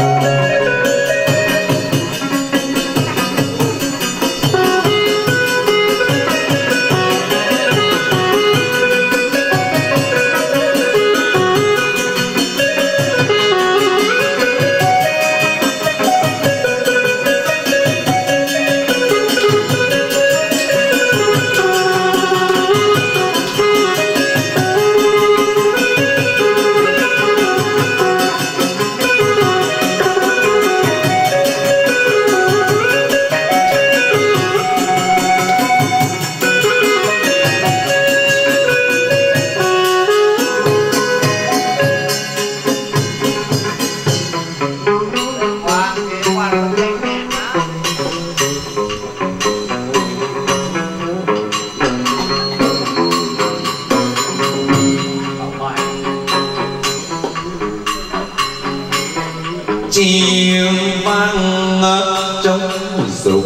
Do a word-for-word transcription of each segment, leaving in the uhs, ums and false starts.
chiêng vang trong dục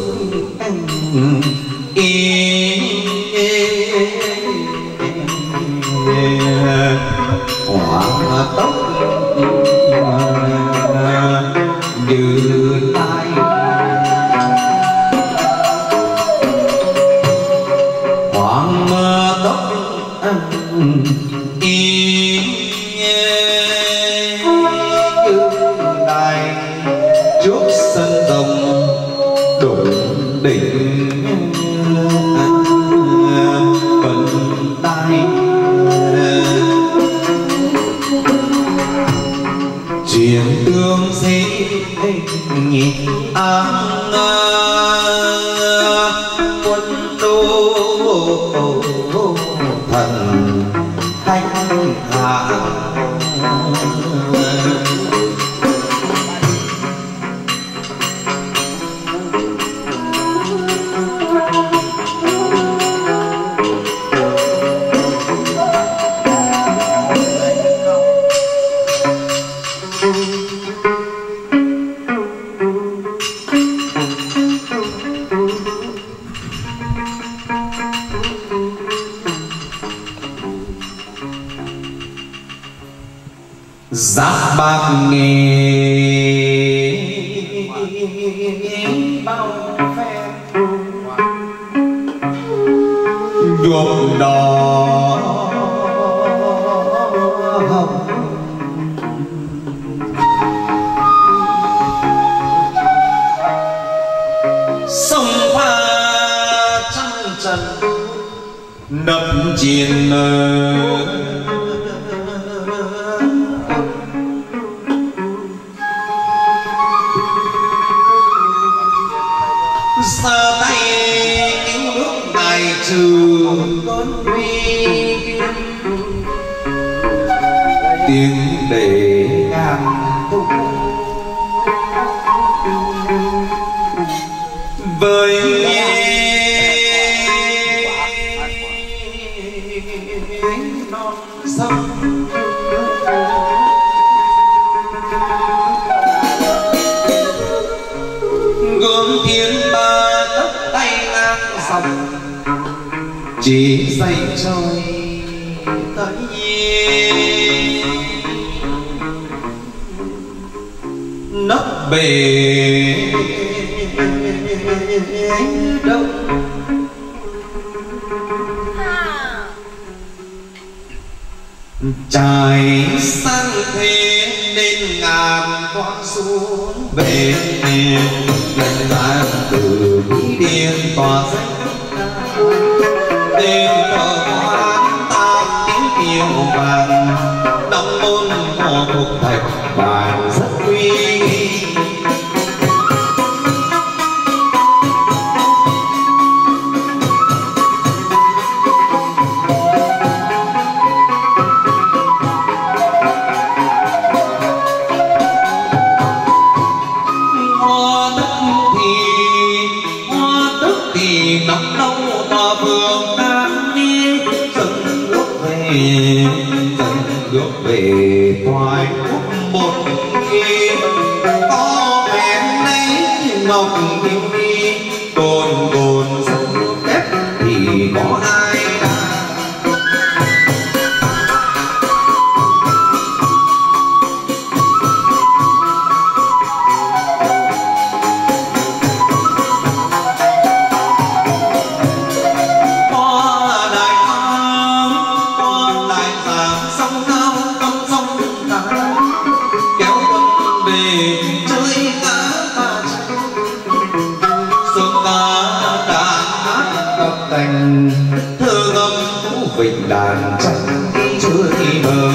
hoa tóc như lai hoàng tóc y như đài trước sân rồng đụng đỉnh vận tay truyền tương sĩ an quân đô thần thanh hạ giáp bạc nghề bao phe nhuộm đỏ hồng sông pha trăng trần nấp chiến xa tay cứu nước ngài trừ con uy tiếng để ngàn tung với non sông gươm thiên ba tấc tay ngang dòng chỉ dành trôi tới nấp bể đông trải sang thế nên ngàn con xuống về lần ra từ bí điên tỏa danh đêm thờ quán ta tiếng yêu vàng đóng môn hồ thuộc thạch bài rất uy nắng nâu mà vương đang đi dần bước về dần bước về thoại khúc một khi có vẻ lấy ngọc kim đi cồn cồn sông kép thì có ai chơi cá và tranh sông cá đã hát đọc thành thơ ngâm vũ vịnh đàn tranh chơi bờ.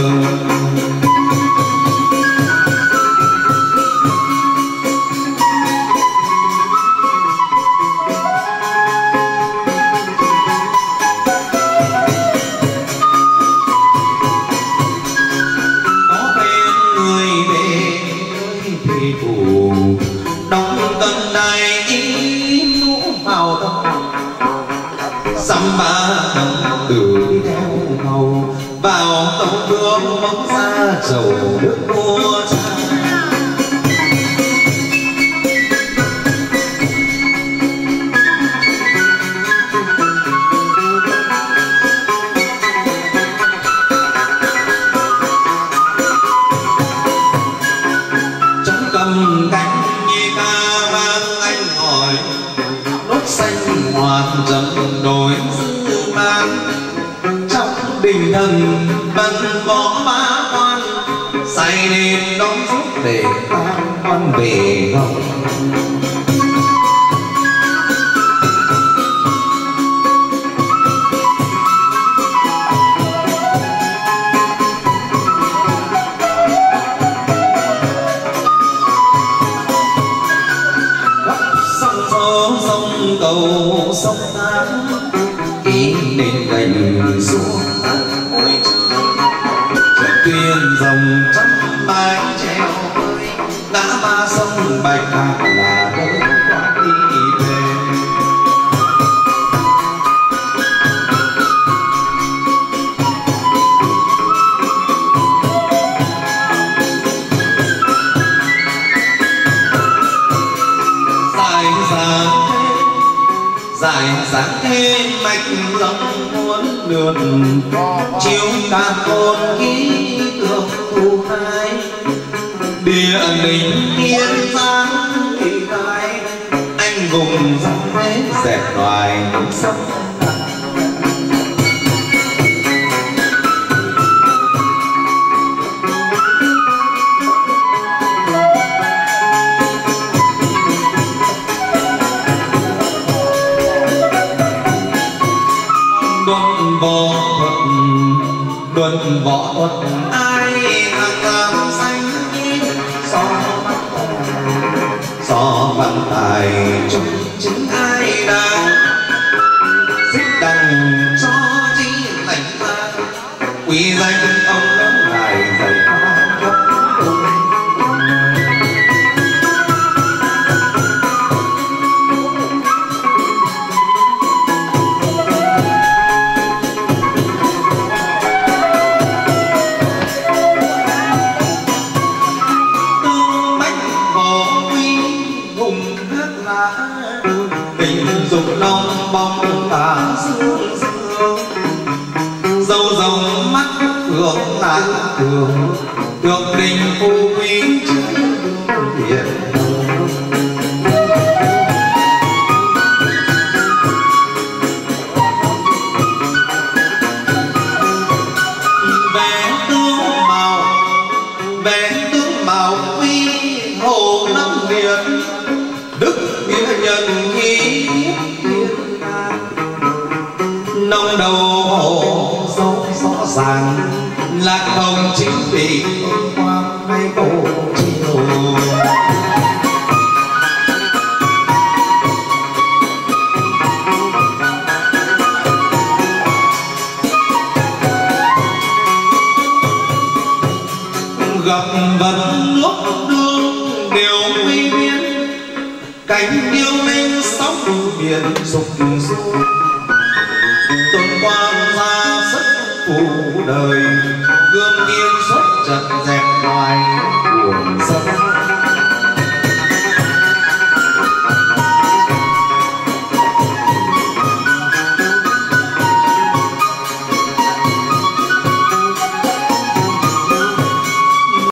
Đóng tân đài ý mũ màu tông sắm ba đồng từ đi theo hầu vào tông gương bóng ra chầu nước mua cha. Trong cầm cánh hoàn trầm đổi dư man trong đình thần bần võ ba quan say đêm đón giúp để tam quan về hồng. Cầu sông Thác ý nên gành xuống ôi trời tuyên dòng trăm mái treo bơi ngã ba sông Bạch Hạc là nơi qua đi về. Dài sáng thế mạch dòng muôn lượt chiếu cả con ký tượng thu hai địa linh yên giang thì gai anh vùng dòng thế dẹp loài sông. Luận võ thuật ai hàng ngàn xanh so so văn tài chung chính ai đang xích đằng cho chi lành ra quý danh ông lớn ngài dạy con lòng bóng cả sương sương dâu rồng mắt hương lá thường được đình phù quý trên đường hiền về tướng màu về tướng màu quy hồ năm điện đức nghĩa nhân nghi nông đầu hồ dấu rõ ràng lạc hồng chính vì quang hay cổ chiều gặp vẫn lúc đương đều quy biến cánh yêu minh sóng biển dục du tuần quang ra sức phù đời